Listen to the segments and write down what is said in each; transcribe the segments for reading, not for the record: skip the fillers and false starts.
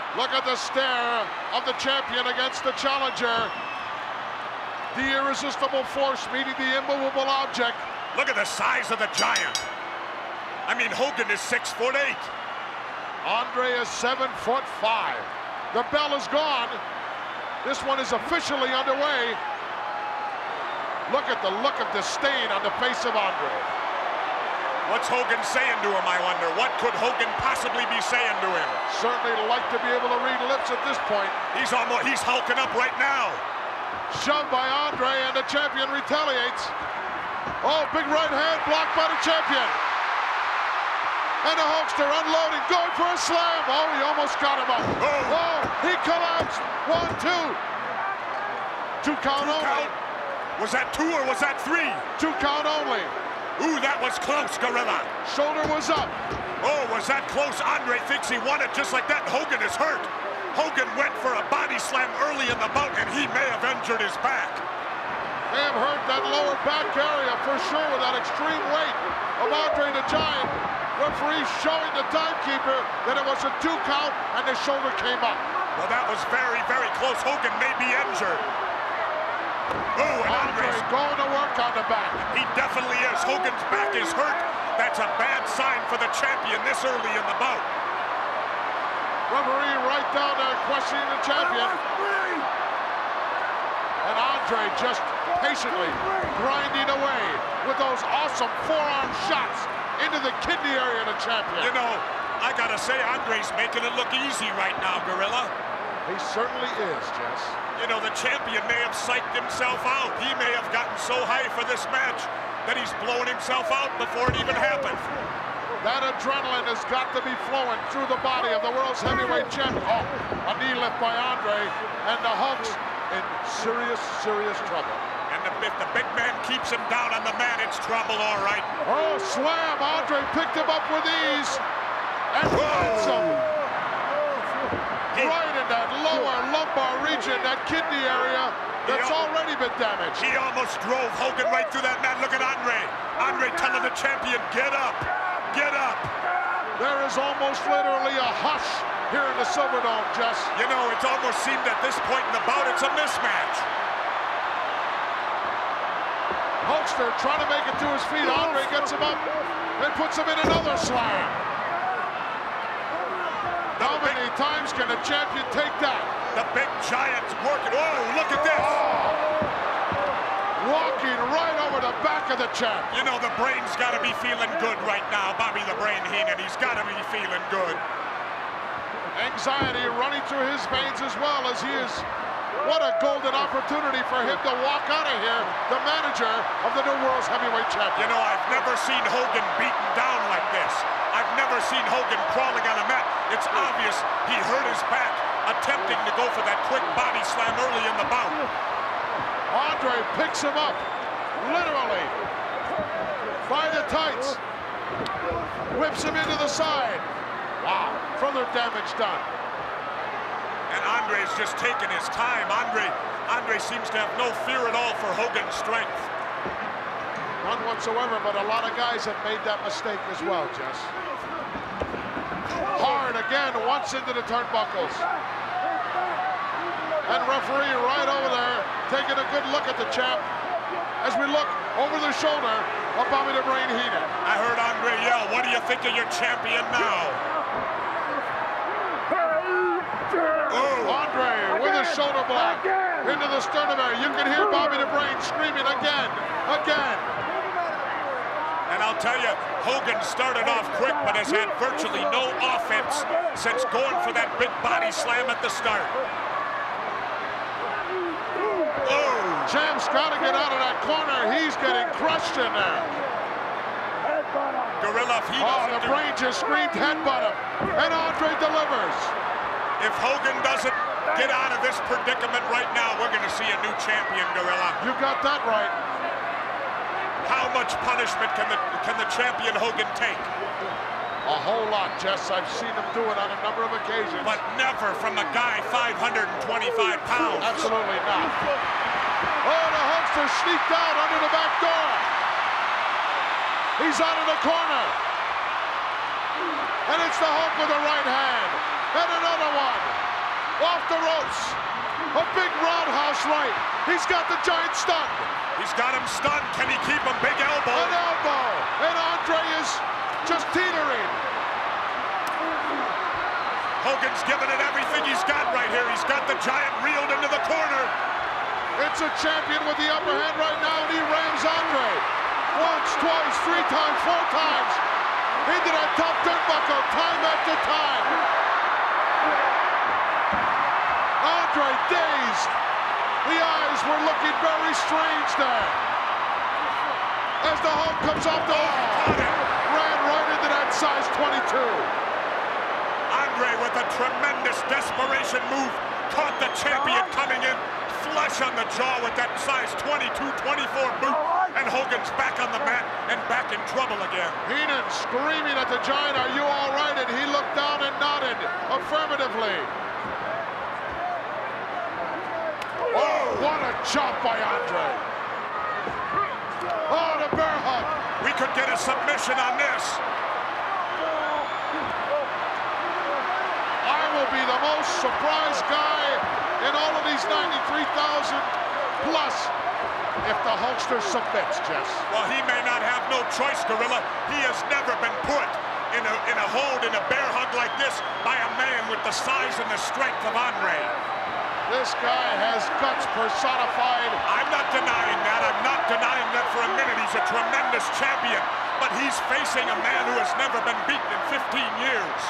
Look at the stare of the champion against the challenger. The irresistible force meeting the immovable object. Look at the size of the giant. I mean, Hogan is 6'8". Andre is 7'5". The bell is gone. This one is officially underway. Look at the look of disdain on the face of Andre. What's Hogan saying to him, I wonder? What could Hogan possibly be saying to him? Certainly like to be able to read lips at this point. He's hulking up right now. Shoved by Andre, and the champion retaliates. Oh, big right hand blocked by the champion. And the Hulkster unloading, going for a slam. Oh, he almost got him up. Oh, he collapsed. 1, 2. 2 count only. Was that 2 or was that 3? 2 count only. Ooh, that was close, Gorilla. Shoulder was up. Oh, was that close? Andre thinks he won it just like that. Hogan is hurt. Hogan went for a body slam early in the bout, and he may have injured his back. May have hurt that lower back area for sure with that extreme weight of Andre the Giant. Referee showing the timekeeper that it was a 2 count, and the shoulder came up. Well, that was very, very close. Hogan may be injured. Oh, and Andre's going to work on the back. He definitely is. Hogan's back is hurt. That's a bad sign for the champion this early in the bout. Referee right down there questioning the champion. And Andre just patiently grinding away with those awesome forearm shots into the kidney area of the champion. You know, I gotta say, Andre's making it look easy right now, Gorilla. He certainly is, Jess. You know, the champion may have psyched himself out. He may have gotten so high for this match that he's blown himself out before it even happened. That adrenaline has got to be flowing through the body of the world's heavyweight champion. Oh, a knee lift by Andre, and the Hulk's in serious, serious trouble. And if the big man keeps him down on the mat, it's trouble, all right. Oh, slam! Andre picked him up with ease, and hits him. Right in that lower lumbar region, that kidney area that's already been damaged. He almost drove Hogan right through that mat. Look at Andre. Andre telling the champion, get up, get up. There is almost literally a hush here in the Silverdome, Jess. You know, it's almost seemed at this point in the bout, it's a mismatch. Hulkster trying to make it to his feet. Andre gets him up and puts him in another slam. How many times can the champion take that? The big giant's working. Oh, look at this. Walking right over the back of the champ. You know, the brain's got to be feeling good right now. Bobby the Brain Heenan, he's got to be feeling good. Anxiety running through his veins as well as he is. What a golden opportunity for him to walk out of here, the manager of the new world's heavyweight champion. You know, I've never seen Hogan beaten down like this. I've never seen Hogan crawling on a mat. It's obvious he hurt his back, attempting to go for that quick body slam early in the bout. Andre picks him up, literally, by the tights. Whips him into the side. Wow, further damage done. And Andre's just taking his time. Andre seems to have no fear at all for Hogan's strength. None whatsoever, but a lot of guys have made that mistake as well, Jess. Hard again, once into the turnbuckles. And referee right over there, taking a good look at the champ as we look over the shoulder of Bobby the Brain Heenan. I heard Andre yell, what do you think of your champion now? Andre with a shoulder block into the sternum area. You can hear Bobby the Brain screaming again. And I'll tell you, Hogan started off quick, but has had virtually no offense since going for that big body slam at the start. Oh, Champ's got to get out of that corner. He's getting crushed in there. Gorilla, if he doesn't the Brain just screamed headbutt him, and Andre delivers. If Hogan doesn't get out of this predicament right now, we're going to see a new champion, Gorilla. You got that right. How much punishment can the champion Hogan take? A whole lot, Jess. I've seen him do it on a number of occasions. But never from a guy 525 pounds. Absolutely not. Oh, the Hulkster sneaked out under the back door. He's out of the corner. And it's the Hulk with the right hand. And another one. Off the ropes. A big roundhouse right. He's got the Giant stunned. He's got him stunned. Can he keep him? Big elbow. An elbow. And Andre is just teetering. Hogan's giving it everything he's got right here. He's got the Giant reeled into the corner. It's a champion with the upper hand right now, and he rams Andre. Once, twice, 3 times, 4 times. Into that top turnbuckle, time after time. Andre dazed. The eyes were looking very strange there. As the Hulk comes off the ran right into that size 22. Andre with a tremendous desperation move. Caught the champion coming in flush on the jaw with that size 22-24 boot. And Hogan's back on the mat and back in trouble again. Heenan screaming at the Giant, "Are you all right?" And he looked down and nodded affirmatively. Oh, what a chop by Andre. Oh, the bear hug. We could get a submission on this. I will be the most surprised guy in all of these 93,000 plus if the Hulkster submits, Jess. Well, he may not have no choice, Gorilla. He has never been put in a hold, in a bear hug like this by a man with the size and the strength of Andre. This guy has guts personified. I'm not denying that. I'm not denying that for a minute. He's a tremendous champion, but he's facing a man who has never been beaten in 15 years.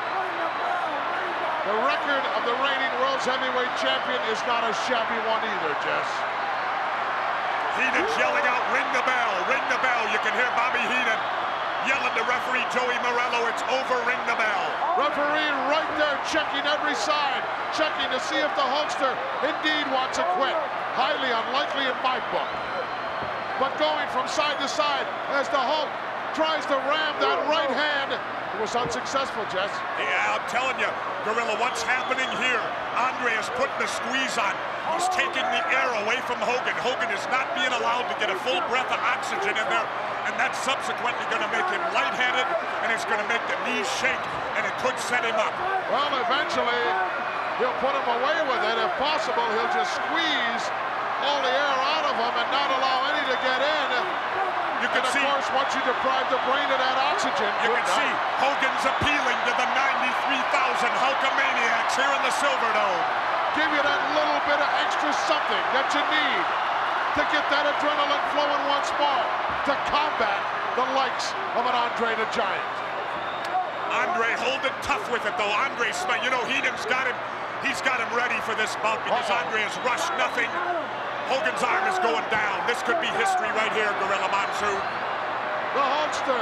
The record of the reigning World's Heavyweight Champion is not a shabby one either, Jess. Heenan's yelling out, "Ring the bell, ring the bell." You can hear Bobby Heenan yelling to referee Joey Morello, "It's over, ring the bell." Referee right there checking every side, checking to see if the Hulkster indeed wants to quit. Highly unlikely in my book. But going from side to side as the Hulk tries to ram that right hand. It was unsuccessful, Jess. Yeah, I'm telling you, Gorilla, what's happening here? Andre is putting the squeeze on. He's taking the air away from Hogan. Hogan is not being allowed to get a full breath of oxygen in there, and that's subsequently going to make him lightheaded, and it's going to make the knees shake, and it could set him up. Well, eventually, he'll put him away with it. If possible, he'll just squeeze all the air out of him and not allow any to get in. You can see, of course, once you deprive the brain of that oxygen, you can see Hogan's appealing to the 93,000 Hulkamaniacs here in the Silverdome. Give you that little bit of extra something that you need to get that adrenaline flowing once more to combat the likes of an Andre the Giant. Andre holding tough with it, though. Andre's, you know, Heenan's got him. He's got him ready for this bout because Andre has rushed nothing. Hogan's arm is going down. This could be history right here, Gorilla Monsoon. The Hulkster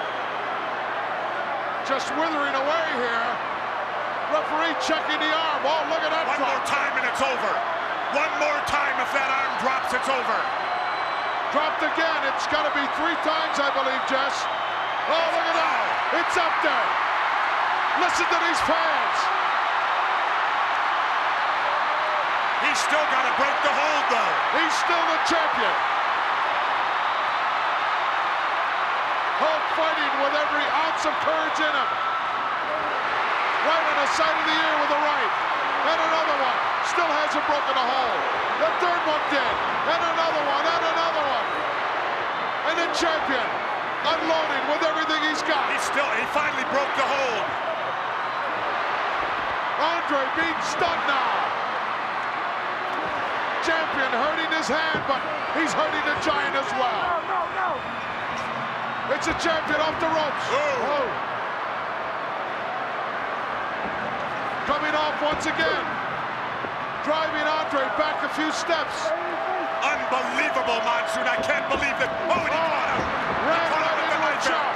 just withering away here. Referee checking the arm. Oh, look at that drop. One more time and it's over. One more time. If that arm drops, it's over. Dropped again. It's got to be 3 times, I believe, Jess. Oh, look at that. It's up there. Listen to these fans. He's still got to break the hold, though. He's still the champion. Hulk fighting with every ounce of courage in him. Right on the side of the ear with the right. And another one. Still hasn't broken a hold. The third one did. And another one. And another one. And the champion unloading with everything he's got. He finally broke the hold. Andre being stunned now. Champion hurting his hand, but he's hurting the Giant as well. No. It's a champion off the ropes. Oh. Coming off once again. Driving Andre back a few steps. Unbelievable, Monsoon. I can't believe that. Oh, and he caught him. Ran right into a chop.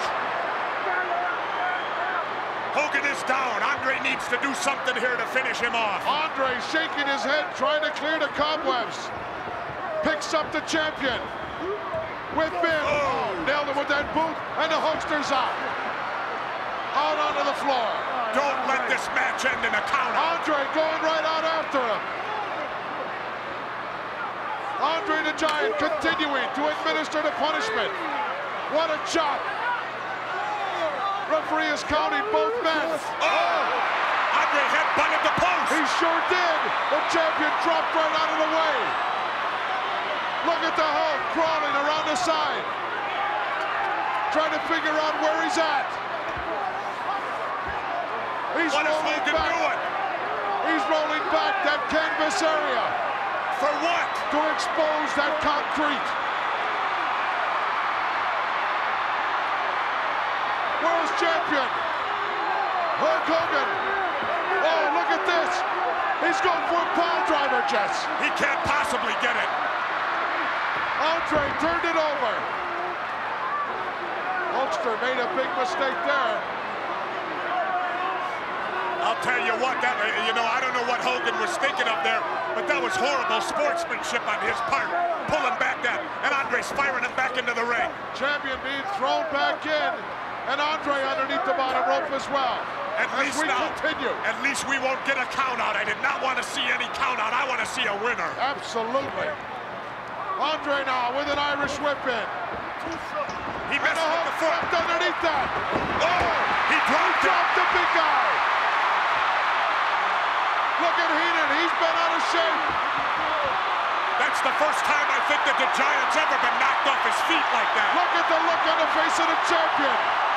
Hogan is down. Andre needs to do something here to finish him off. Andre shaking his head, trying to clear the cobwebs. Picks up the champion. With Bin. Oh, nailed him with that boot, and the Hulkster's out. Out onto the floor. Don't let this match end in a counter. Andre going right out after him. Andre the Giant continuing to administer the punishment. What a chop. Referee is counting both men. Oh! Andre head butted the post. He's sure did. The champion dropped right out of the way. Look at the Hulk crawling around the side, trying to figure out where he's at. He's what is rolling Hogan back. doing? He's rolling back that canvas area. For what? To expose that concrete. World champion, Hulk Hogan. Oh, look at this. He's going for a pile driver, Jess. He can't possibly get it. Andre turned it over. Hulkster made a big mistake there. I'll tell you what, I don't know what Hogan was thinking of there, but that was horrible sportsmanship on his part, pulling back that, and Andre's firing him back into the ring. Champion being thrown back in, and Andre underneath the bottom rope as well. At least we won't get a count out. I did not want to see any count out. I want to see a winner. Absolutely. Andre now with an Irish whip in. He missed with the foot. Underneath that. Oh, he dropped the big guy. Look at Heenan, he's been out of shape. That's the first time I think that the Giant's ever been knocked off his feet like that. Look at the look on the face of the champion.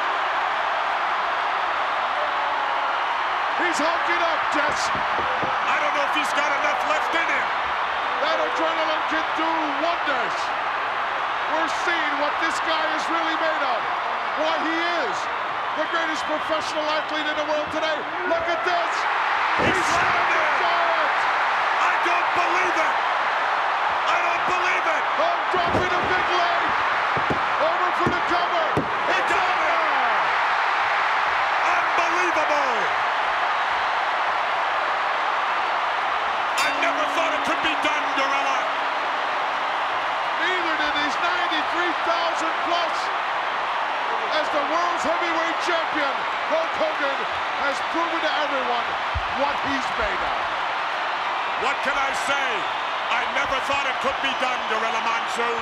He's hulking up, Jess. I don't know if he's got enough left in him. That adrenaline can do wonders. We're seeing what this guy is really made of. Why he is the greatest professional athlete in the world today. Look at this. He's slammed it. I don't believe it. I don't believe it. Oh, dropping a big leg. Over for the cover. He got it. Unbelievable. I never thought it could be done, Gorilla. Neither did these 93,000 plus. As the world's heavyweight champion, Hulk Hogan has proven to everyone what he's made of. What can I say? I never thought it could be done, Gorilla Monsoon.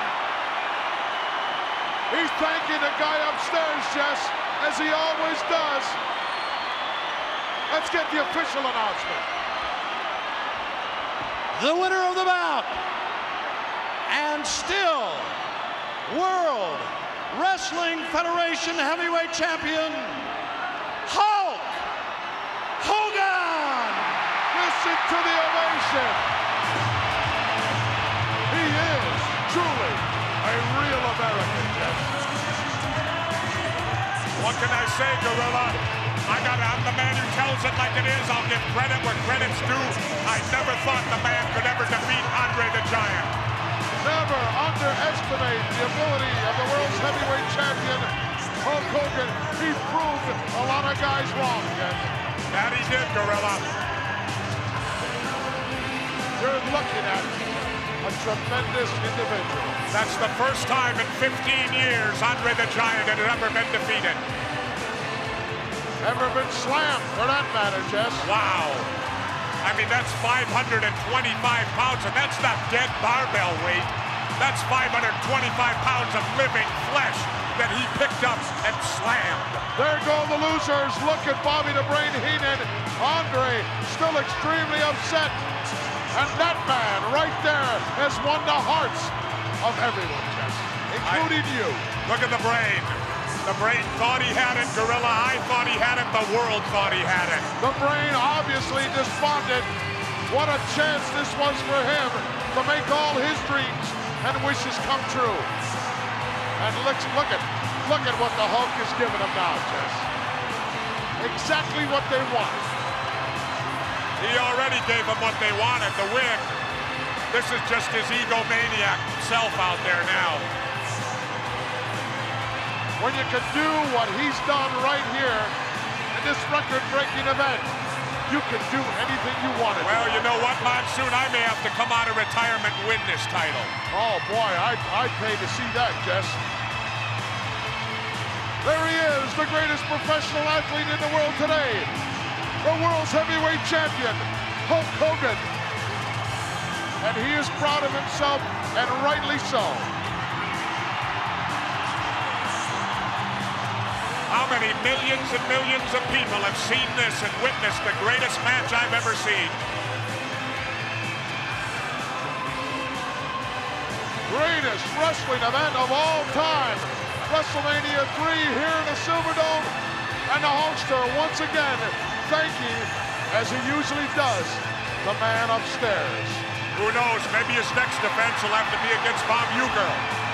He's thanking the guy upstairs, Jess, as he always does. Let's get the official announcement. The winner of the bout, and still World Wrestling Federation Heavyweight Champion, Hulk Hogan! Listen to the ovation. He is truly a real American. What can I say, Gorilla? I'm the man who tells it like it is. I'll give credit where credit's due. I never thought the man could ever defeat Andre the Giant. Never underestimate the ability of the world's heavyweight champion, Hulk Hogan. He proved a lot of guys wrong, yes. That he did, Gorilla. You're looking at a tremendous individual. That's the first time in 15 years Andre the Giant had ever been defeated. Ever been slammed, for that matter, Jess. Wow. I mean, that's 525 pounds, and that's not dead barbell weight. That's 525 pounds of living flesh that he picked up and slammed. There go the losers. Look at Bobby the Brain Heenan. Andre still extremely upset. And that man right there has won the hearts of everyone, Jess, including you. Look at the Brain. The Brain thought he had it, Gorilla. I thought he had it. The world thought he had it. The Brain obviously despondent. What a chance this was for him to make all his dreams and wishes come true. And look at what the Hulk is giving them now, Jess. Exactly what they want. He already gave them what they wanted, the win. This is just his egomaniac self out there now. When you can do what he's done right here in this record-breaking event, you can do anything you want to do. Well, you know what, Monsoon? I may have to come out of retirement and win this title. Oh, boy, I'd pay to see that, Jess. There he is, the greatest professional athlete in the world today. The world's heavyweight champion, Hulk Hogan. And he is proud of himself, and rightly so. How many millions and millions of people have seen this and witnessed the greatest match I've ever seen? greatest wrestling event of all time. WrestleMania 3 here in the Silverdome. And the Hulkster once again thanking, as he usually does, the man upstairs. Who knows? Maybe his next defense will have to be against Bob Uecker.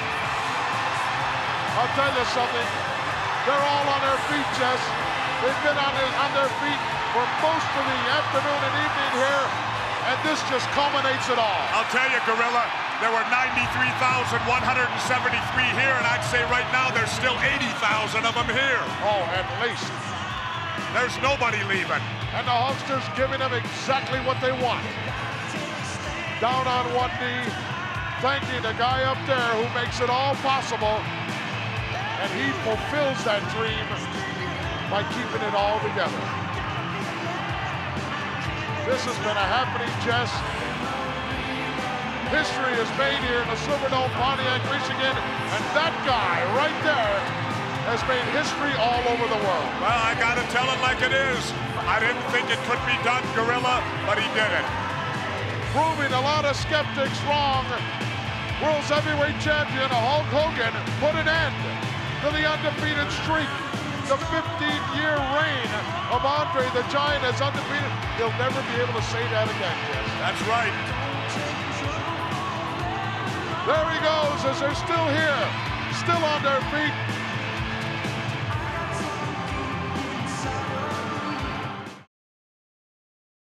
I'll tell you something. They're all on their feet, Jess. They've been on their feet for most of the afternoon and evening here, and this just culminates it all. I'll tell you, Gorilla, there were 93,173 here, and I'd say right now there's still 80,000 of them here. Oh, at least. There's nobody leaving. And the Hulkster's giving them exactly what they want. Down on one knee, thanking the guy up there who makes it all possible. And he fulfills that dream by keeping it all together. This has been a happening, Jess. History is made here in the Silverdome, Pontiac, Michigan, and that guy right there has made history all over the world. Well, I gotta tell it like it is. I didn't think it could be done, Gorilla, but he did it. Proving a lot of skeptics wrong. World's heavyweight champion Hulk Hogan put an end to the undefeated streak. The 15-year reign of Andre the Giant as undefeated. He'll never be able to say that again, Jess. That's right. There he goes as they're still here, still on their feet,